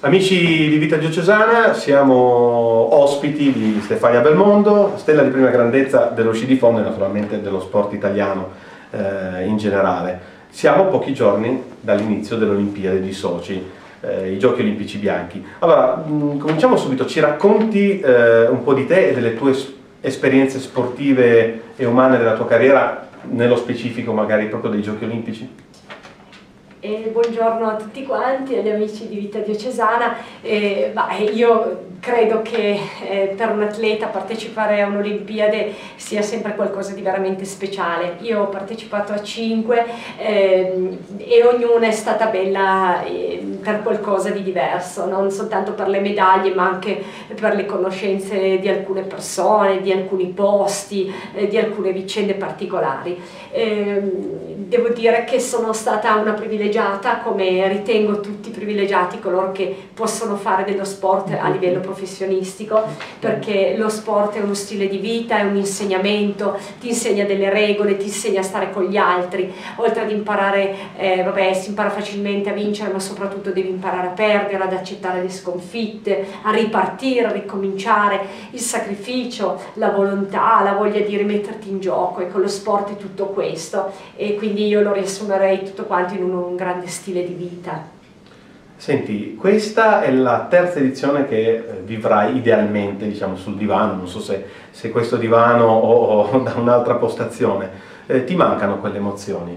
Amici di Vita Diocesana, siamo ospiti di Stefania Belmondo, stella di prima grandezza dello sci di fondo e naturalmente dello sport italiano in generale. Siamo a pochi giorni dall'inizio dell'Olimpiade di Sochi, i Giochi Olimpici Bianchi. Allora, cominciamo subito, ci racconti un po' di te e delle tue esperienze sportive e umane della tua carriera, nello specifico magari proprio dei Giochi Olimpici? Buongiorno a tutti quanti, agli amici di Vita Diocesana. Io credo che per un atleta partecipare a un'Olimpiade sia sempre qualcosa di veramente speciale. Io ho partecipato a 5 e ognuna è stata bella per qualcosa di diverso, non soltanto per le medaglie ma anche per le conoscenze di alcune persone, di alcuni posti, di alcune vicende particolari. Devo dire che sono stata una privilegiata, come ritengo tutti privilegiati coloro che possono fare dello sport a livello professionistico, perché lo sport è uno stile di vita, è un insegnamento, ti insegna delle regole, ti insegna a stare con gli altri, oltre ad imparare, si impara facilmente a vincere, ma soprattutto devi imparare a perdere, ad accettare le sconfitte, a ripartire, a ricominciare, il sacrificio, la volontà, la voglia di rimetterti in gioco. Ecco, lo sport è tutto questo e quindi io lo riassumerei tutto quanto in un grande stile di vita. Senti, questa è la terza edizione che vivrai idealmente, diciamo, sul divano, non so se questo divano o da un'altra postazione. Ti mancano quelle emozioni?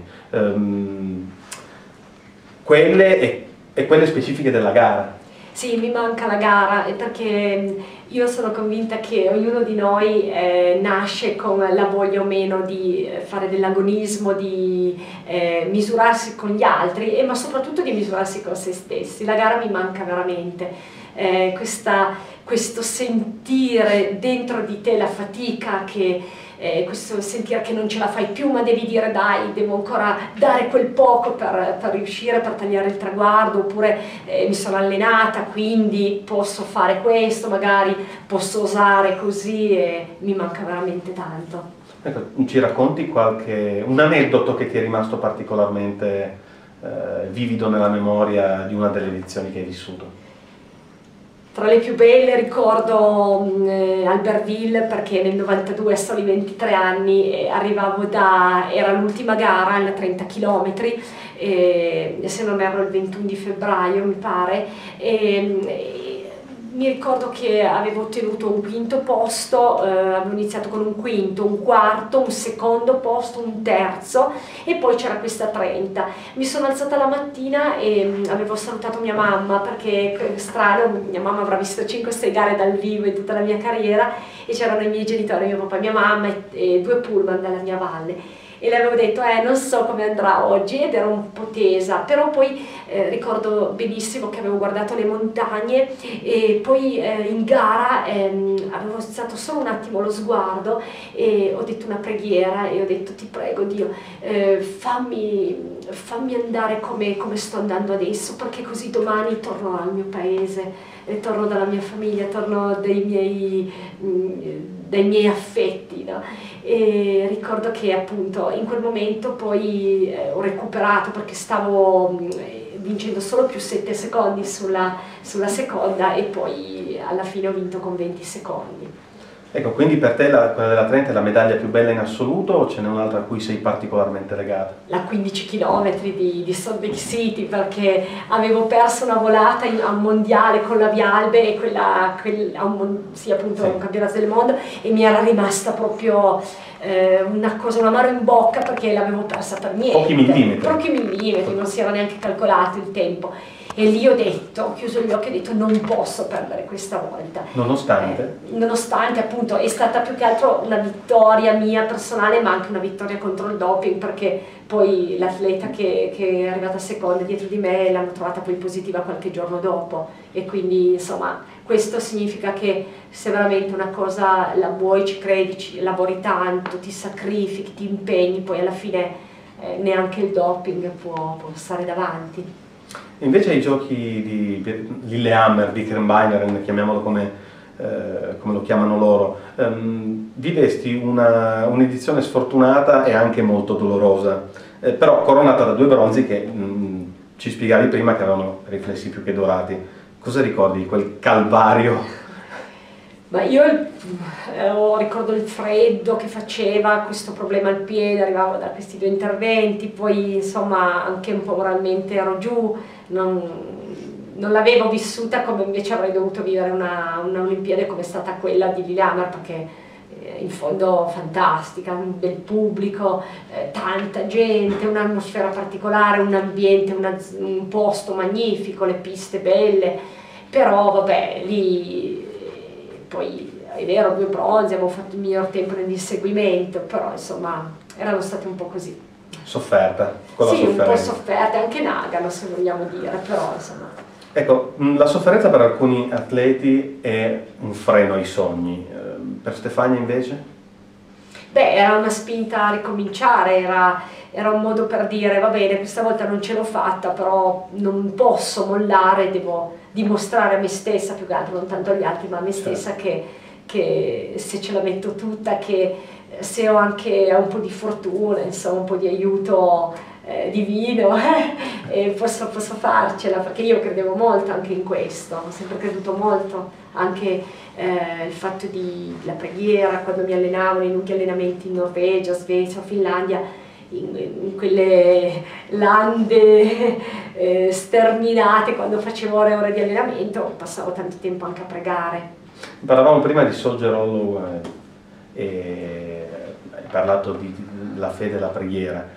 Quelle e quelle specifiche della gara? Sì, mi manca la gara perché io sono convinta che ognuno di noi nasce con la voglia o meno di fare dell'agonismo, di misurarsi con gli altri, ma soprattutto di misurarsi con se stessi. La gara mi manca veramente, questo sentire dentro di te la fatica, questo sentire che non ce la fai più ma devi dire dai, devo ancora dare quel poco per riuscire, per tagliare il traguardo, oppure mi sono allenata quindi posso fare questo, magari posso osare così, e mi manca veramente tanto. Ecco, ci racconti un aneddoto che ti è rimasto particolarmente vivido nella memoria di una delle edizioni che hai vissuto? Tra le più belle ricordo Albertville, perché nel 92, a soli 23 anni, era l'ultima gara, a 30 km, se non erro il 21 di febbraio mi pare, mi ricordo che avevo ottenuto un quinto posto, avevo iniziato con un quinto, un quarto, un secondo posto, un terzo e poi c'era questa 30. Mi sono alzata la mattina e avevo salutato mia mamma, perché strano, mia mamma avrà visto 5-6 gare dal vivo in tutta la mia carriera e c'erano i miei genitori, mio papà e mia mamma e 2 pullman dalla mia valle. E le avevo detto non so come andrà oggi, ed ero un po' tesa, però poi ricordo benissimo che avevo guardato le montagne e poi in gara avevo alzato solo un attimo lo sguardo e ho detto una preghiera e ho detto ti prego Dio, fammi andare come sto andando adesso, perché così domani torno al mio paese, torno dalla mia famiglia, torno dai miei affetti, no? E ricordo che appunto in quel momento poi ho recuperato, perché stavo vincendo solo più 7 secondi sulla seconda e poi alla fine ho vinto con 20 secondi. Ecco, quindi per te quella della 30 è la medaglia più bella in assoluto o ce n'è un'altra a cui sei particolarmente legata? La 15 km di Salt Lake City, perché avevo perso una volata a un mondiale con la Vialbe e un campionato del mondo, e mi era rimasta proprio un amaro in bocca, perché l'avevo persa per niente. Pochi millimetri, non si era neanche calcolato il tempo. E lì ho chiuso gli occhi e ho detto non posso perdere questa volta. Nonostante? Nonostante appunto è stata più che altro una vittoria mia personale, ma anche una vittoria contro il doping, perché poi l'atleta che è arrivata seconda dietro di me l'hanno trovata poi positiva qualche giorno dopo, e quindi insomma questo significa che se veramente una cosa la vuoi, ci credi, lavori tanto, ti sacrifichi, ti impegni, poi alla fine neanche il doping può stare davanti. Invece ai giochi di Lillehammer, di Birkebeiner, chiamiamolo come lo chiamano loro, vivesti un'edizione sfortunata e anche molto dolorosa, però coronata da 2 bronzi che ci spiegavi prima che avevano riflessi più che dorati. Cosa ricordi di quel calvario? Ma io ricordo il freddo che faceva, questo problema al piede, arrivavo da questi 2 interventi, poi insomma anche un po' moralmente ero giù, non l'avevo vissuta come invece avrei dovuto vivere una Olimpiade come è stata quella di Lillehammer, perché in fondo fantastica, un bel pubblico, tanta gente, un'atmosfera particolare, un ambiente, un posto magnifico, le piste belle, però vabbè lì poi è vero 2 bronzi, avevo fatto il miglior tempo nell'inseguimento, però insomma erano state un po' così. Sofferta, con la sì, sofferenza. Un po' sofferta, anche Nagano se vogliamo dire, però insomma. Ecco, la sofferenza per alcuni atleti è un freno ai sogni, per Stefania invece? Beh, era una spinta a ricominciare, era un modo per dire va bene, questa volta non ce l'ho fatta, però non posso mollare, devo dimostrare a me stessa, più che altro non tanto agli altri, ma a me stessa che se ce la metto tutta, che se ho anche un po' di fortuna, insomma un po' di aiuto divino, posso farcela, perché io credevo molto anche in questo, ho sempre creduto molto, anche il fatto della preghiera, quando mi allenavo nei lunghi allenamenti in Norvegia, Svezia o Finlandia, in quelle lande sterminate, quando facevo ore e ore di allenamento, passavo tanto tempo anche a pregare. Parlavamo prima di Soldier Hollow e hai parlato della fede e della preghiera.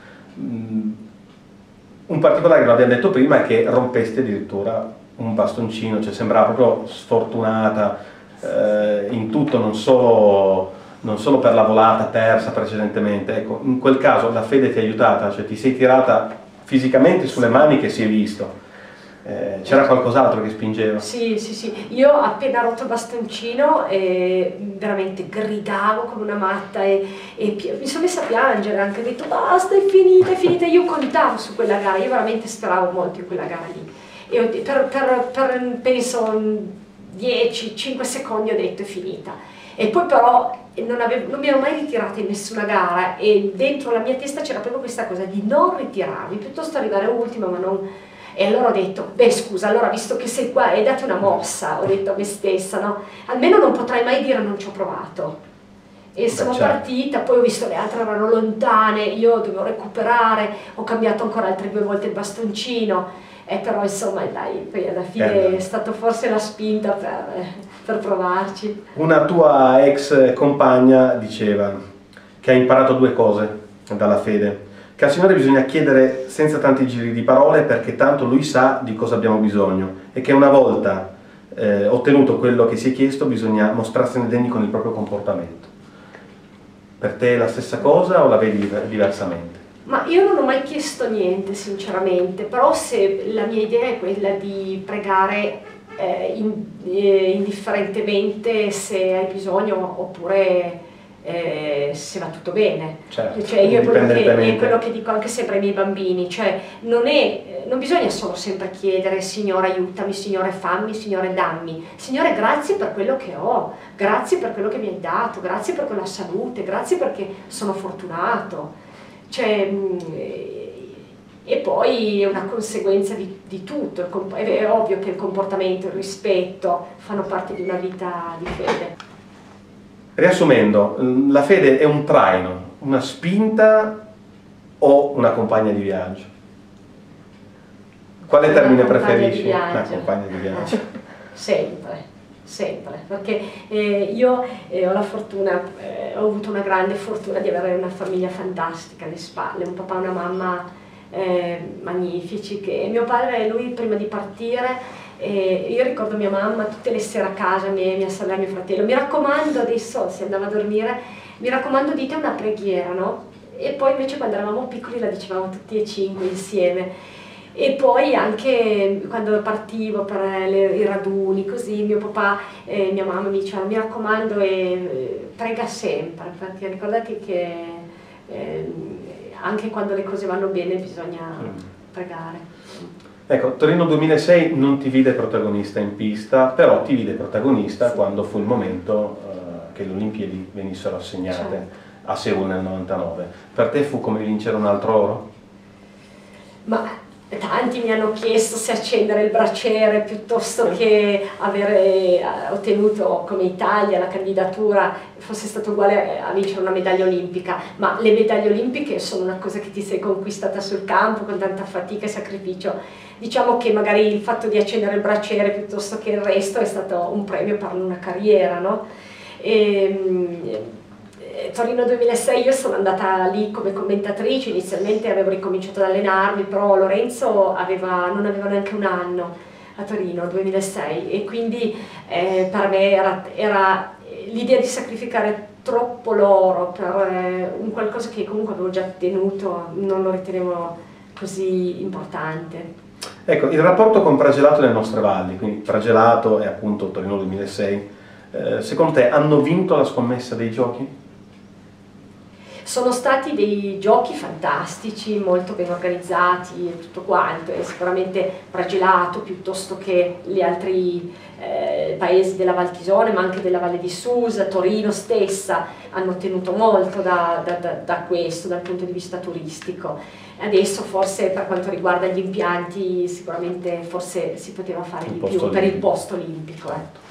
Un particolare che non abbiamo detto prima è che rompesti addirittura un bastoncino, cioè sembrava proprio sfortunata in tutto, non solo per la volata persa precedentemente. Ecco, in quel caso la fede ti ha aiutata, cioè ti sei tirata fisicamente sulle mani, che si è visto. C'era qualcos'altro che spingeva? Sì, io appena rotto il bastoncino veramente gridavo come una matta e mi sono messa a piangere, anche ho detto basta, è finita, io contavo su quella gara, io veramente speravo molto in quella gara lì e per penso 10-5 secondi ho detto è finita, e poi però non mi ero mai ritirata in nessuna gara e dentro la mia testa c'era proprio questa cosa di non ritirarmi, piuttosto arrivare ultima ma non... E allora ho detto, beh scusa, allora visto che sei qua e date una mossa, ho detto a me stessa, no? Almeno non potrai mai dire non ci ho provato. E sono partita, poi ho visto le altre erano lontane, io dovevo recuperare, ho cambiato ancora altre 2 volte il bastoncino, però insomma dai, poi alla fine è stata forse la spinta per provarci. Una tua ex compagna diceva che ha imparato 2 cose dalla fede. Che al Signore bisogna chiedere senza tanti giri di parole, perché tanto Lui sa di cosa abbiamo bisogno, e che una volta ottenuto quello che si è chiesto bisogna mostrarsene degni con il proprio comportamento. Per te è la stessa cosa o la vedi diversamente? Ma io non ho mai chiesto niente sinceramente, però se la mia idea è quella di pregare indifferentemente se hai bisogno oppure se va tutto bene, certo, cioè io è quello che dico anche sempre ai miei bambini, cioè non bisogna solo sempre chiedere Signore aiutami, Signore fammi, Signore dammi, Signore grazie per quello che ho, grazie per quello che mi hai dato, grazie per quella salute, grazie perché sono fortunato, cioè, e poi è una conseguenza di tutto, è ovvio che il comportamento, il rispetto fanno parte di una vita di fede. Riassumendo, la fede è un traino, una spinta o una compagna di viaggio? Quale termine preferisci? Una compagna di viaggio. Sempre, perché io ho la fortuna, ho avuto una grande fortuna di avere una famiglia fantastica alle spalle, un papà e una mamma magnifici, che mio padre, lui prima di partire, io ricordo mia mamma tutte le sere a casa, mia sorella, mio fratello, mi raccomando, adesso se andava a dormire, mi raccomando dite una preghiera, no? E poi invece quando eravamo piccoli la dicevamo tutti e 5 insieme. E poi anche quando partivo per i raduni, così, mio papà e mia mamma mi dicevano mi raccomando prega sempre, perché ricordati che anche quando le cose vanno bene bisogna pregare. Ecco, Torino 2006 non ti vide protagonista in pista, però ti vide protagonista quando fu il momento che le Olimpiadi venissero assegnate a Seul nel 99. Per te fu come vincere un altro oro? Ma Tanti mi hanno chiesto se accendere il braciere piuttosto che avere ottenuto come Italia la candidatura fosse stato uguale a vincere una medaglia olimpica, ma le medaglie olimpiche sono una cosa che ti sei conquistata sul campo con tanta fatica e sacrificio. Diciamo che magari il fatto di accendere il braciere piuttosto che il resto è stato un premio per una carriera, no? Torino 2006 io sono andata lì come commentatrice, inizialmente avevo ricominciato ad allenarmi, però Lorenzo non aveva neanche un anno a Torino 2006 e quindi per me era l'idea di sacrificare troppo l'oro per un qualcosa che comunque avevo già tenuto, non lo ritenevo così importante. Ecco, il rapporto con Pragelato nelle nostre valli, quindi Pragelato e appunto Torino 2006, secondo te hanno vinto la scommessa dei giochi? Sono stati dei giochi fantastici, molto ben organizzati e tutto quanto, e sicuramente Pragelato piuttosto che gli altri paesi della Val Tisone, ma anche della Valle di Susa, Torino stessa, hanno ottenuto molto da questo, dal punto di vista turistico. Adesso forse per quanto riguarda gli impianti, sicuramente forse si poteva fare di più per il posto olimpico.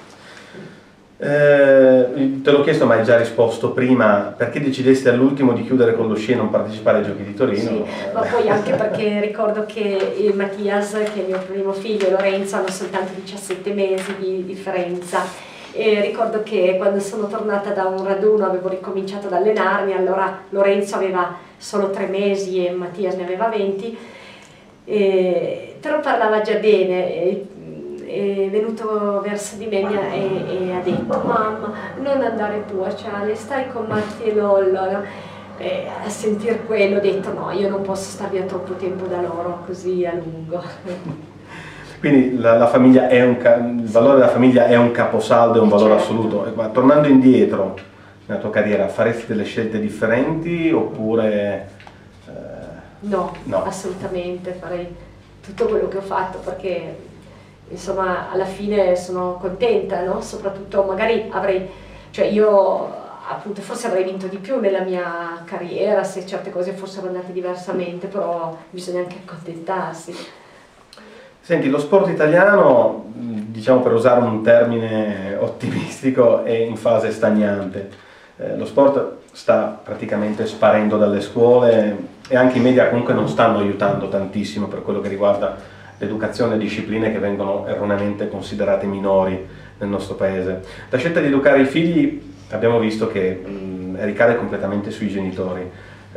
Te l'ho chiesto ma hai già risposto prima, perché decidesti all'ultimo di chiudere con lo sci e non partecipare ai Giochi di Torino? Sì, ma poi anche perché ricordo che Mattias, che è il mio primo figlio, e Lorenzo hanno soltanto 17 mesi di differenza, e ricordo che quando sono tornata da un raduno avevo ricominciato ad allenarmi, allora Lorenzo aveva solo 3 mesi e Mattias ne aveva 20, però parlava già bene. È venuto verso di me e ha detto: mamma, non andare tu a Ciale, stai con Matti e Lollo, no? E a sentir quello ho detto: no, io non posso star via troppo tempo da loro così a lungo. Quindi la famiglia è il valore della famiglia è un caposaldo, è un valore assoluto. Ma tornando indietro nella tua carriera, faresti delle scelte differenti oppure... No, assolutamente, farei tutto quello che ho fatto perché... Insomma, alla fine sono contenta, no? Soprattutto magari io appunto forse avrei vinto di più nella mia carriera se certe cose fossero andate diversamente, però bisogna anche accontentarsi. Senti, lo sport italiano, diciamo per usare un termine ottimistico, è in fase stagnante. Lo sport sta praticamente sparendo dalle scuole e anche i media comunque non stanno aiutando tantissimo per quello che riguarda l'educazione e discipline che vengono erroneamente considerate minori nel nostro paese. La scelta di educare i figli abbiamo visto che ricade completamente sui genitori.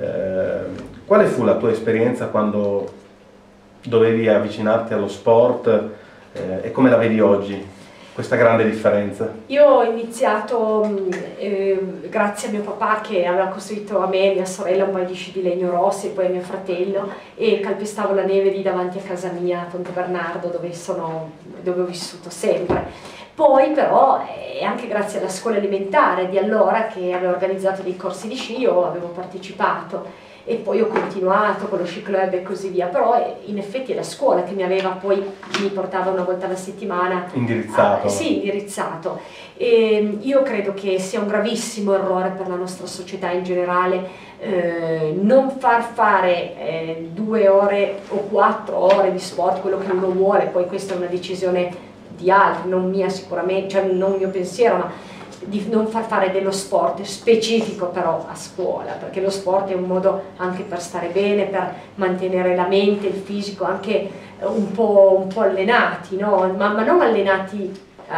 Quale fu la tua esperienza quando dovevi avvicinarti allo sport e come la vedi oggi? Questa grande differenza? Io ho iniziato grazie a mio papà che aveva costruito a me e mia sorella un paio di sci di legno rossi e poi a mio fratello, e calpestavo la neve lì davanti a casa mia a Ponte Bernardo dove ho vissuto sempre. Poi però anche grazie alla scuola elementare di allora che aveva organizzato dei corsi di sci io avevo partecipato. E poi ho continuato con lo sci club e così via, però in effetti è la scuola che mi portava una volta alla settimana. Indirizzato. Sì, indirizzato. E io credo che sia un gravissimo errore per la nostra società in generale non far fare 2 ore o 4 ore di sport, quello che uno vuole, poi questa è una decisione di altri, non mia sicuramente, cioè non mio pensiero, ma di non far fare dello sport specifico però a scuola, perché lo sport è un modo anche per stare bene, per mantenere la mente, il fisico anche un po' allenati, no? Ma non allenati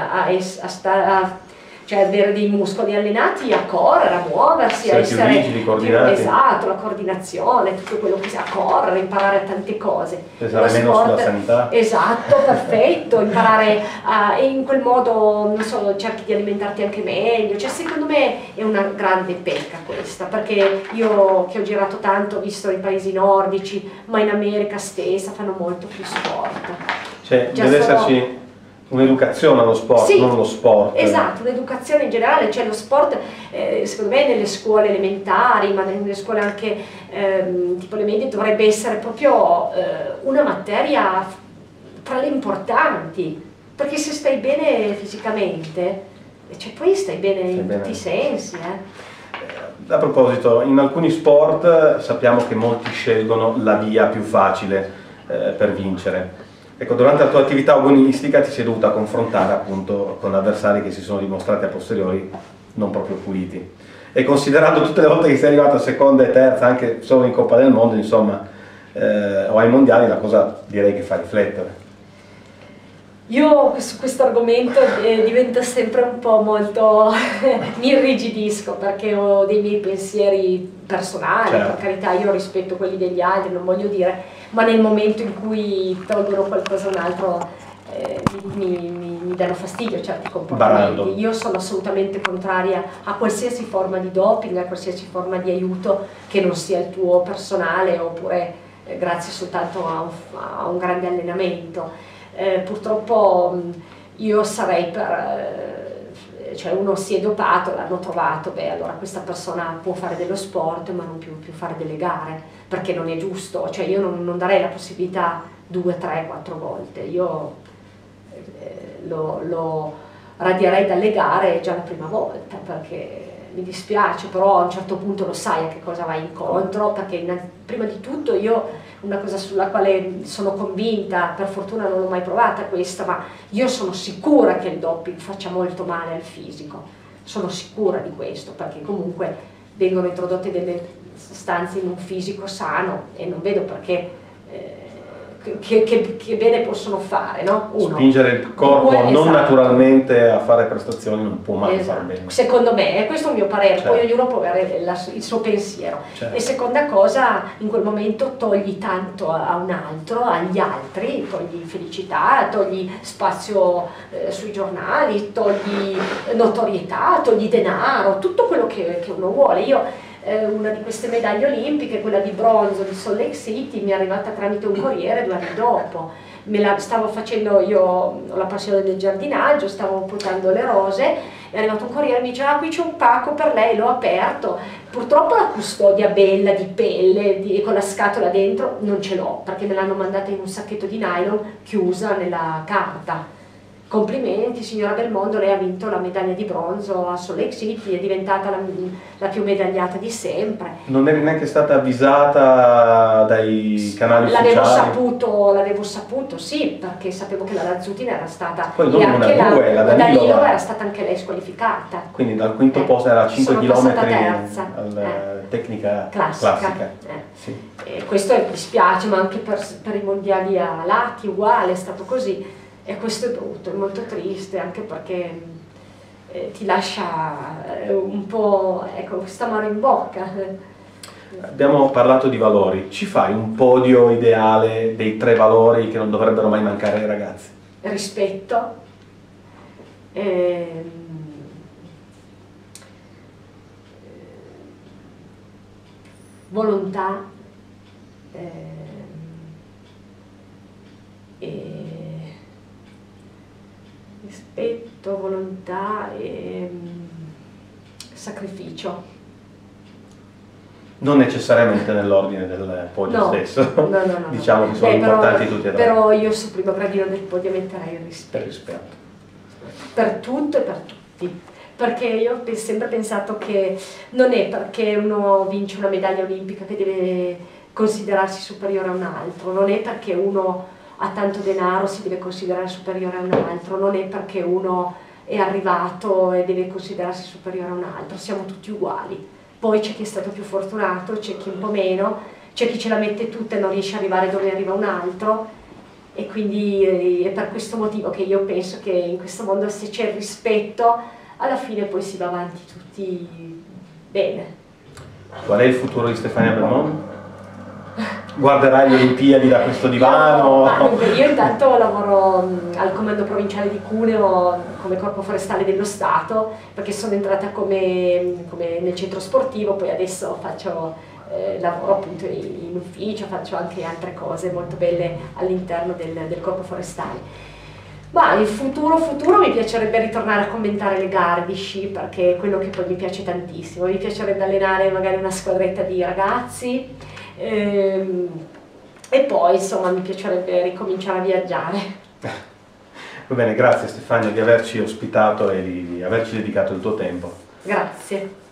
cioè avere dei muscoli, allenati a correre, a muoversi, a essere più rigidi, coordinati. Esatto, la coordinazione, tutto quello che sia, a correre, imparare tante cose. Pensare meno sulla sanità. Esatto, perfetto, imparare e in quel modo, non so, cerchi di alimentarti anche meglio, cioè secondo me è una grande pecca questa, perché io che ho girato tanto, ho visto i paesi nordici, ma in America stessa fanno molto più sport. Cioè deve esserci un'educazione allo sport, sì, non lo sport. Esatto, un'educazione in generale, cioè lo sport secondo me nelle scuole elementari, ma nelle scuole anche tipo le medie dovrebbe essere proprio una materia tra le importanti, perché se stai bene fisicamente, cioè poi stai bene tutti i sensi. A proposito, in alcuni sport sappiamo che molti scelgono la via più facile, per vincere. Ecco, durante la tua attività agonistica ti sei dovuta confrontare appunto con avversari che si sono dimostrati a posteriori non proprio puliti. E considerando tutte le volte che sei arrivata seconda e terza, anche solo in Coppa del Mondo, insomma, o ai mondiali, la cosa direi che fa riflettere. Io su questo argomento divento sempre un po' molto, mi irrigidisco perché ho dei miei pensieri personali, certo. Per carità io rispetto quelli degli altri, non voglio dire, ma nel momento in cui tolgono qualcosa a un altro mi danno fastidio certi comportamenti. Barando. Io sono assolutamente contraria a qualsiasi forma di doping, a qualsiasi forma di aiuto che non sia il tuo personale oppure grazie soltanto a un grande allenamento. Purtroppo io sarei cioè uno si è dopato, l'hanno trovato, beh allora questa persona può fare dello sport ma non più fare delle gare, perché non è giusto, cioè io non darei la possibilità 2, 3, 4 volte, io lo radierei dalle gare già la prima volta, perché mi dispiace, però a un certo punto lo sai a che cosa vai incontro, perché prima di tutto io una cosa sulla quale sono convinta, per fortuna non l'ho mai provata questa, ma io sono sicura che il doping faccia molto male al fisico, sono sicura di questo, perché comunque vengono introdotte delle sostanze in un fisico sano e non vedo perché che bene possono fare, no? Uno. Spingere il corpo Due, non esatto. naturalmente a fare prestazioni non può mai far bene. Secondo me, questo è il mio parere, certo. Poi ognuno può avere il suo pensiero. Certo. E seconda cosa, in quel momento togli tanto a un altro, agli altri, togli felicità, togli spazio sui giornali, togli notorietà, togli denaro, tutto quello che uno vuole. Io una di queste medaglie olimpiche, quella di bronzo di Salt Lake City, mi è arrivata tramite un corriere 2 anni dopo. Stavo facendo, io ho la passione del giardinaggio, stavo potando le rose, è arrivato un corriere e mi dice: ah, qui c'è un pacco per lei, l'ho aperto, purtroppo la custodia bella di pelle con la scatola dentro non ce l'ho, perché me l'hanno mandata in un sacchetto di nylon chiusa nella carta. Complimenti signora Belmondo, lei ha vinto la medaglia di bronzo a Salt Lake City, è diventata la più medagliata di sempre. Non eri neanche stata avvisata dai canali ufficiali? L'avevo saputo, sì, perché sapevo che la Lazzutina era stata, poi non e anche la Danilova era stata anche lei squalificata. Quindi dal quinto posto era 5 km terza. Tecnica classica. Sì. E questo dispiace, ma anche per i mondiali a Lati uguale, è stato così. E questo è brutto, è molto triste, anche perché ti lascia un po', ecco, questa mano in bocca. Abbiamo parlato di valori, ci fai un podio ideale dei 3 valori che non dovrebbero mai mancare ai ragazzi? Rispetto, volontà, rispetto, volontà e sacrificio. Non necessariamente nell'ordine del podio stesso, no. diciamo che sono importanti tutti e 3. Però io sul primo gradino del podio metterei il rispetto. Per tutto e per tutti. Perché io ho sempre pensato che non è perché uno vince una medaglia olimpica che deve considerarsi superiore a un altro, non è perché uno ha tanto denaro si deve considerare superiore a un altro, non è perché uno è arrivato e deve considerarsi superiore a un altro, siamo tutti uguali. Poi c'è chi è stato più fortunato, c'è chi un po' meno, c'è chi ce la mette tutta e non riesce ad arrivare dove arriva un altro, e quindi è per questo motivo che io penso che in questo mondo, se c'è il rispetto, alla fine poi si va avanti tutti bene. Qual è il futuro di Stefania Belmondo? Guarderai le Olimpiadi da questo divano? Io intanto lavoro al comando provinciale di Cuneo come corpo forestale dello Stato, perché sono entrata come nel centro sportivo, poi adesso lavoro appunto in ufficio, faccio anche altre cose molto belle all'interno del corpo forestale. Ma il futuro mi piacerebbe ritornare a commentare le gare di sci, perché è quello che poi mi piace tantissimo. Mi piacerebbe allenare magari una squadretta di ragazzi e poi insomma mi piacerebbe ricominciare a viaggiare. Va bene, grazie Stefania di averci ospitato e di averci dedicato il tuo tempo. Grazie.